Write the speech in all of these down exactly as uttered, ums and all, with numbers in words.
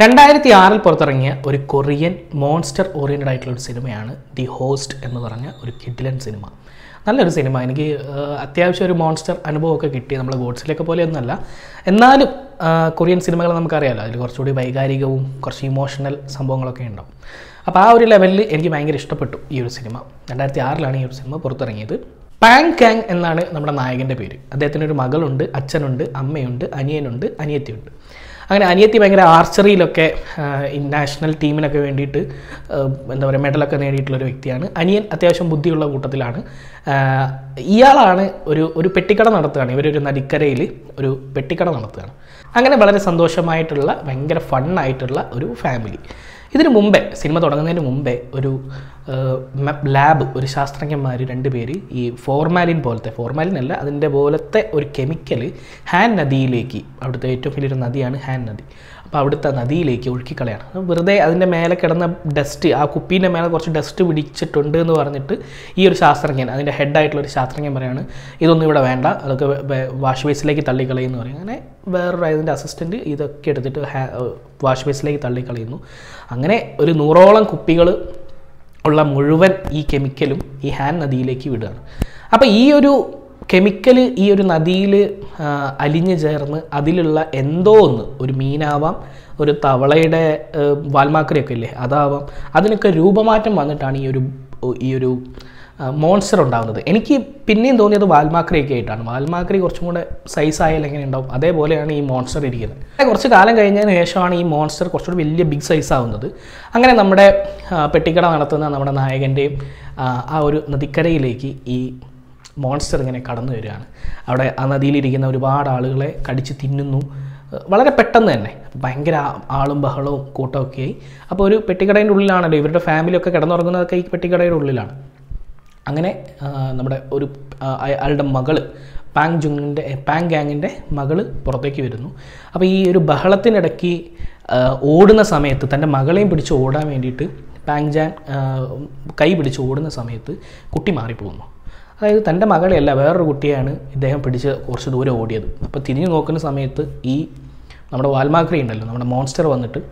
രണ്ടായിരത്തി ആറിൽ പുറത്തിറങ്ങിയ ഒരു കൊറിയൻ മോൺസ്റ്റർ ഓറിയൻറ്റഡ് ആയിട്ടുള്ള ഒരു സിനിമയാണ് ദി ഹോസ്റ്റ് എന്ന് പറഞ്ഞ ഒരു കിഡിലൻ സിനിമ. നല്ലൊരു സിനിമ. എനിക്ക് അത്യാവശ്യം ഒരു മോൺസ്റ്റർ അനുഭവമൊക്കെ കിട്ടി. നമ്മൾ ഗോഡ്സിലൊക്കെ പോലെയൊന്നുമല്ല, എന്നാലും കൊറിയൻ സിനിമകൾ നമുക്കറിയാമല്ലോ, അതിൽ കുറച്ചുകൂടി വൈകാരികവും കുറച്ച് ഇമോഷണൽ സംഭവങ്ങളൊക്കെ ഉണ്ടാവും. അപ്പോൾ ആ ഒരു ലെവലിൽ എനിക്ക് ഭയങ്കര ഇഷ്ടപ്പെട്ടു ഈ ഒരു സിനിമ. രണ്ടായിരത്തി ആറിലാണ് ഈ ഒരു സിനിമ പുറത്തിറങ്ങിയത്. പാങ് കാങ് എന്നാണ് നമ്മുടെ നായകൻ്റെ പേര്. അദ്ദേഹത്തിനൊരു മകളുണ്ട്, അച്ഛനുണ്ട്, അമ്മയുണ്ട്, അനിയനുണ്ട്, അനിയത്തിയുണ്ട്. അങ്ങനെ അനിയത്തി ഭയങ്കര ആർച്ചറിയിലൊക്കെ നാഷണൽ ടീമിനൊക്കെ വേണ്ടിയിട്ട് എന്താ പറയുക മെഡലൊക്കെ നേടിയിട്ടുള്ളൊരു വ്യക്തിയാണ്. അനിയൻ അത്യാവശ്യം ബുദ്ധിയുള്ള കൂട്ടത്തിലാണ്. ഇയാളാണ് ഒരു ഒരു പെട്ടിക്കട നടത്തുകയാണ്. ഇവരൊരു നദിക്കരയിൽ ഒരു പെട്ടിക്കട നടത്തുകയാണ്. അങ്ങനെ വളരെ സന്തോഷമായിട്ടുള്ള ഭയങ്കര ഫണ്ണായിട്ടുള്ള ഒരു ഫാമിലി. ഇതിന് മുമ്പേ, സിനിമ തുടങ്ങുന്നതിന് മുമ്പേ ഒരു ലാബ്, ഒരു ശാസ്ത്രജ്ഞന്മാർ രണ്ട് പേര് ഈ ഫോർമാലിൻ പോലത്തെ, ഫോർമാലിൻ അല്ല അതിൻ്റെ പോലത്തെ ഒരു കെമിക്കൽ ഹാൻ നദിയിലേക്ക്, അവിടുത്തെ ഏറ്റവും വലിയൊരു നദിയാണ് ഹാൻ നദി, അപ്പോൾ അവിടുത്തെ നദിയിലേക്ക് ഒഴുക്കിക്കളയാണ്. വെറുതെ അതിൻ്റെ മേലെ കിടന്ന ഡസ്റ്റ്, ആ കുപ്പീൻ്റെ മേലെ കുറച്ച് ഡസ്റ്റ് പിടിച്ചിട്ടുണ്ട് എന്ന് പറഞ്ഞിട്ട് ഈ ഒരു ശാസ്ത്രജ്ഞൻ, അതിൻ്റെ ഹെഡായിട്ടുള്ളൊരു ശാസ്ത്രജ്ഞൻ പറയാണ് ഇതൊന്നും ഇവിടെ വേണ്ട, അതൊക്കെ വാഷ് ബേസിലേക്ക് തള്ളിക്കളയുമെന്ന് പറയും. അങ്ങനെ വേറൊരു അതിൻ്റെ അസിസ്റ്റൻറ്റ് ഇതൊക്കെ എടുത്തിട്ട് വാഷ് ബേസിലേക്ക് തള്ളിക്കളയുന്നു. അങ്ങനെ ഒരു നൂറോളം കുപ്പികൾ ഉള്ള മുഴുവൻ ഈ കെമിക്കലും ഈ ഹാൻ നദിയിലേക്ക് വിടുകയാണ്. അപ്പോൾ ഈ ഒരു കെമിക്കൽ ഈ ഒരു നദിയിൽ അലിഞ്ഞു ചേർന്ന് അതിലുള്ള എന്തോ ഒന്ന്, ഒരു മീനാവാം, ഒരു തവളയുടെ വാൽമാക്രിയൊക്കെ ഇല്ലേ അതാവാം, അതിനൊക്കെ രൂപമാറ്റം വന്നിട്ടാണ് ഈ ഒരു ഈ ഒരു മോൺസ്റ്റർ ഉണ്ടാകുന്നത്. എനിക്ക് പിന്നെയും തോന്നിയത് വാൽമാക്രിയൊക്കെ ആയിട്ടാണ്. വാൽമാക്രി കുറച്ചും കൂടെ സൈസായാലും എങ്ങനെ ഉണ്ടാവും, അതേപോലെയാണ് ഈ മോൺസ്റ്റർ ഇരിക്കുന്നത്. കുറച്ച് കാലം കഴിഞ്ഞതിന് ശേഷമാണ് ഈ മോൺസ്റ്റർ കുറച്ചുകൂടി വലിയ ബിഗ് സൈസ് ആവുന്നത്. അങ്ങനെ നമ്മുടെ പെട്ടിക്കട നടത്തുന്ന നമ്മുടെ നായകൻ്റെയും ആ ഒരു നദിക്കരയിലേക്ക് ഈ മോൺസ്റ്റർ ഇങ്ങനെ കടന്നു വരികയാണ്. അവിടെ ആ നദിയിലിരിക്കുന്ന ഒരുപാട് ആളുകളെ കടിച്ച് തിന്നുന്നു വളരെ പെട്ടെന്ന് തന്നെ. ഭയങ്കര ആളും ബഹളവും കൂട്ടമൊക്കെയായി. അപ്പോൾ ഒരു പെട്ടിക്കടയുടെ ഉള്ളിലാണല്ലോ ഇവരുടെ ഫാമിലിയൊക്കെ കിടന്നുറങ്ങുന്നതൊക്കെ ഈ പെട്ടിക്കടയുടെ ഉള്ളിലാണ്. അങ്ങനെ നമ്മുടെ ഒരു അയാളുടെ മകള്, പാങ് ജുങ്ങിൻ്റെ പാങ് ഗാങ്ങിൻ്റെ മകള് പുറത്തേക്ക് വരുന്നു. അപ്പോൾ ഈ ഒരു ബഹളത്തിനിടയ്ക്ക് ഓടുന്ന സമയത്ത്, തൻ്റെ മകളെയും പിടിച്ച് ഓടാൻ വേണ്ടിയിട്ട് പാങ് ജാൻ കൈ പിടിച്ച് ഓടുന്ന സമയത്ത് കുട്ടി മാറിപ്പോകുന്നു. അതായത് തൻ്റെ മകളെയല്ല വേറൊരു കുട്ടിയാണ് ഇദ്ദേഹം പിടിച്ച് കുറച്ച് ദൂരം ഓടിയത്. അപ്പോൾ തിരിഞ്ഞു നോക്കുന്ന സമയത്ത് ഈ നമ്മുടെ വാൽമാക്രി ഉണ്ടല്ലോ, നമ്മുടെ മോൺസ്റ്റർ വന്നിട്ട്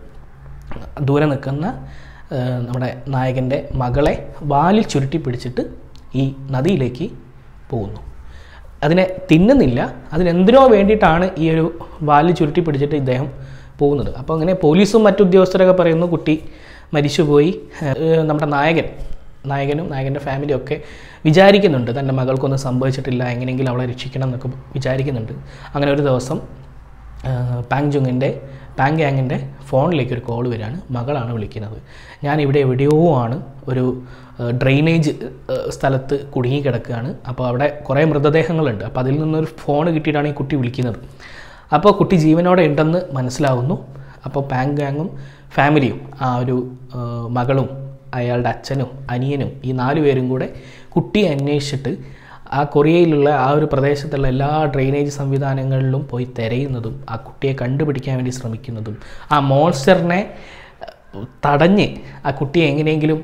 ദൂരെ നിൽക്കുന്ന നമ്മുടെ നായകൻ്റെ മകളെ വാലിൽ ചുരുട്ടി പിടിച്ചിട്ട് ഈ നദിയിലേക്ക് പോകുന്നു. അതിനെ തിന്നുന്നില്ല, അതിനെന്തിനോ വേണ്ടിയിട്ടാണ് ഈ ഒരു വാലിൽ ചുരുട്ടി പിടിച്ചിട്ട് ഇദ്ദേഹം പോകുന്നത്. അപ്പോൾ അങ്ങനെ പോലീസും മറ്റു ഉദ്യോഗസ്ഥരൊക്കെ പറയുന്നു കുട്ടി മരിച്ചുപോയി. നമ്മുടെ നായകൻ നായകനും നായകൻ്റെ ഫാമിലിയൊക്കെ വിചാരിക്കുന്നുണ്ട് തൻ്റെ മകൾക്കൊന്നും സംഭവിച്ചിട്ടില്ല, എങ്ങനെയെങ്കിലും അവളെ രക്ഷിക്കണം എന്നൊക്കെ വിചാരിക്കുന്നുണ്ട്. അങ്ങനെ ഒരു ദിവസം പാങ് ജുങ്ങിൻ്റെ പാങ് ഗാങ്ങിൻ്റെ ഫോണിലേക്ക് ഒരു കോൾ വരികയാണ്. മകളാണ് വിളിക്കുന്നത്. ഞാൻ ഇവിടെ എവിടെയോ ആണ്, ഒരു ഡ്രെയിനേജ് സ്ഥലത്ത് കുടുങ്ങിക്കിടക്കുകയാണ്. അപ്പോൾ അവിടെ കുറേ മൃതദേഹങ്ങളുണ്ട്. അപ്പോൾ അതിൽ നിന്നൊരു ഫോൺ കിട്ടിയിട്ടാണ് ഈ കുട്ടി വിളിക്കുന്നത്. അപ്പോൾ കുട്ടി ജീവനോടെ ഉണ്ടെന്ന് മനസ്സിലാവുന്നു. അപ്പോൾ പാങ് ഗാങ്ങും ഫാമിലിയും, ആ ഒരു മകളും അയാളുടെ അച്ഛനും അനിയനും, ഈ നാല് പേരും കൂടെ കുട്ടിയെ അന്വേഷിച്ചിട്ട് ആ കൊറിയയിലുള്ള ആ ഒരു പ്രദേശത്തുള്ള എല്ലാ ഡ്രെയിനേജ് സംവിധാനങ്ങളിലും പോയി തിരയുന്നതും ആ കുട്ടിയെ കണ്ടുപിടിക്കാൻ വേണ്ടി ശ്രമിക്കുന്നതും ആ മോൺസ്റ്ററിനെ തടഞ്ഞ് ആ കുട്ടിയെ എങ്ങനെയെങ്കിലും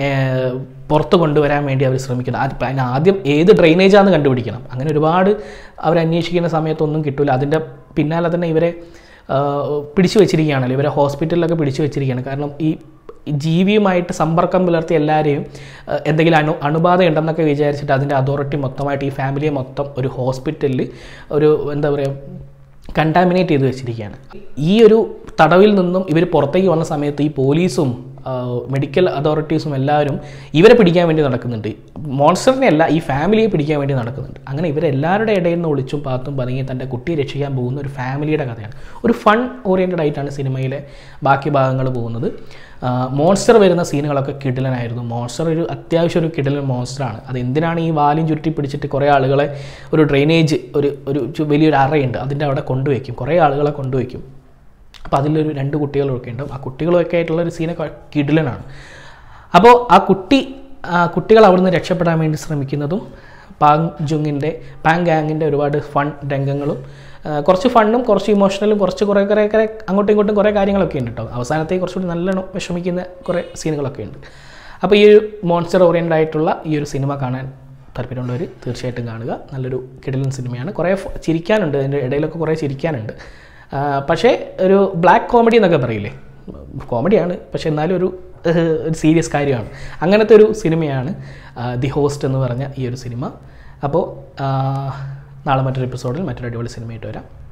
പുറത്ത് കൊണ്ടുവരാൻ വേണ്ടി അവർ ശ്രമിക്കുന്നു. അതിന് ആദ്യം ഏത് ഡ്രെയിനേജാണെന്ന് കണ്ടുപിടിക്കണം. അങ്ങനെ ഒരുപാട് അവർ അന്വേഷിക്കുന്ന സമയത്തൊന്നും കിട്ടില്ല. അതിൻ്റെ പിന്നാലെ തന്നെ ഇവരെ പിടിച്ചു വെച്ചിരിക്കുകയാണല്ലോ, ഇവരെ ഹോസ്പിറ്റലിലൊക്കെ പിടിച്ചു വെച്ചിരിക്കുകയാണ്. കാരണം ഈ ജീവിയുമായിട്ട് സമ്പർക്കം പുലർത്തിയ എല്ലാവരെയും എന്തെങ്കിലും അണു അണുബാധ ഉണ്ടെന്നൊക്കെ വിചാരിച്ചിട്ട് അതിൻ്റെ അതോറിറ്റി മൊത്തമായിട്ട് ഈ ഫാമിലിയെ മൊത്തം ഒരു ഹോസ്പിറ്റലിൽ ഒരു എന്താ പറയുക കണ്ടാമിനേറ്റ് ചെയ്ത് വെച്ചിരിക്കുകയാണ്. ഈ ഒരു തടവിൽ നിന്നും ഇവർ പുറത്തേക്ക് വന്ന സമയത്ത് ഈ പോലീസും മെഡിക്കൽ അതോറിറ്റീസും എല്ലാവരും ഇവരെ പിടിക്കാൻ വേണ്ടി നടക്കുന്നുണ്ട്. മോൺസ്റ്ററിനെ അല്ല, ഈ ഫാമിലിയെ പിടിക്കാൻ വേണ്ടി നടക്കുന്നുണ്ട്. അങ്ങനെ ഇവരെല്ലാവരുടെ ഇടയിൽ നിന്ന് ഒളിച്ചും പാത്തും പതുങ്ങി തൻ്റെ കുട്ടിയെ രക്ഷിക്കാൻ പോകുന്ന ഒരു ഫാമിലിയുടെ കഥയാണ്. ഒരു ഫൺ ഓറിയൻറ്റഡ് ആയിട്ടാണ് സിനിമയിലെ ബാക്കി ഭാഗങ്ങൾ പോകുന്നത്. മോൺസ്റ്റർ വരുന്ന സീനുകളൊക്കെ കിടിലനായിരുന്നു. മോൺസ്റ്റർ ഒരു അത്യാവശ്യം ഒരു കിടിലൻ മോൺസ്റ്ററാണ്. അത് എന്തിനാണ് ഈ വാലും ചുരുട്ടി പിടിച്ചിട്ട് കുറേ ആളുകളെ ഒരു ഡ്രെയിനേജ്, ഒരു ഒരു വലിയൊരു അറയുണ്ട്, അതിൻ്റെ അവിടെ കൊണ്ടുവയ്ക്കും, കുറേ ആളുകളെ കൊണ്ടുവയ്ക്കും. അപ്പോൾ അതിലൊരു രണ്ട് കുട്ടികളൊക്കെ ഉണ്ടാവും. ആ കുട്ടികളൊക്കെ ആയിട്ടുള്ളൊരു സീനൊക്കെ കിടിലനാണ്. അപ്പോൾ ആ കുട്ടി കുട്ടികൾ അവിടുന്ന് രക്ഷപ്പെടാൻ വേണ്ടി ശ്രമിക്കുന്നതും പാങ് ജുങ്ങിൻ്റെ പാങ് ഗാങ്ങിൻ്റെ ഒരുപാട് ഫൺ രംഗങ്ങളും, കുറച്ച് ഫണ്ണും കുറച്ച് ഇമോഷണലും കുറച്ച് കുറേ കുറേ കുറേ അങ്ങോട്ടും ഇങ്ങോട്ടും കുറേ കാര്യങ്ങളൊക്കെ ഉണ്ട് കേട്ടോ. അവസാനത്തേക്ക് കുറച്ചുകൂടി നല്ലോണം വിഷമിക്കുന്ന കുറേ സീനുകളൊക്കെ ഉണ്ട്. അപ്പോൾ ഈ ഒരു മോൺസ്റ്റർ ഓറിയൻറ്റഡ് ആയിട്ടുള്ള ഈ ഒരു സിനിമ കാണാൻ താല്പര്യമുള്ളവർ തീർച്ചയായിട്ടും കാണുക. നല്ലൊരു കിടിലൻ സിനിമയാണ്. കുറേ ചിരിക്കാനുണ്ട്, അതിൻ്റെ ഇടയിലൊക്കെ കുറേ ചിരിക്കാനുണ്ട്. പക്ഷേ ഒരു ബ്ലാക്ക് കോമഡി എന്നൊക്കെ പറയില്ലേ, കോമഡിയാണ്, പക്ഷേ എന്നാലും ഒരു ഒരു സീരിയസ് കാര്യമാണ്. അങ്ങനത്തെ ഒരു സിനിമയാണ് ദി ഹോസ്റ്റ് എന്ന് പറഞ്ഞ ഈ ഒരു സിനിമ. അപ്പോൾ നാളെ മറ്റൊരു എപ്പിസോഡിൽ മറ്റൊരു അടിപൊളി സിനിമയായിട്ട് വരാം.